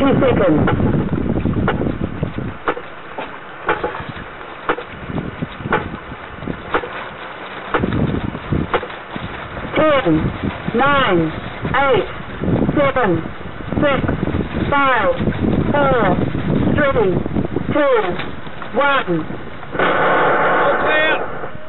30 seconds. 10, 9, 8, 7, 6, 5, 4, 3, 2, 1. All clear.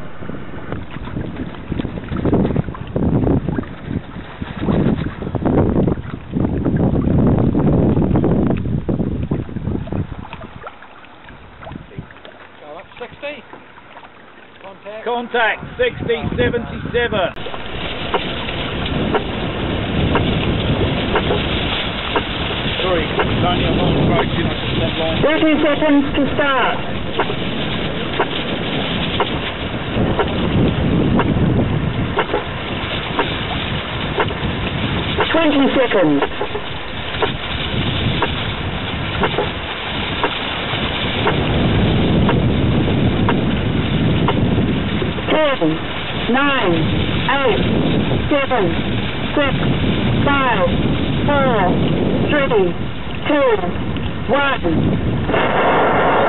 Go up 60. Contact 60, 77. Sorry, it's only a long approach, you know, just that line. 30 seconds to start. Seconds. 10, 9, 8, 7, 6, 5, 4, 3, 2, 1.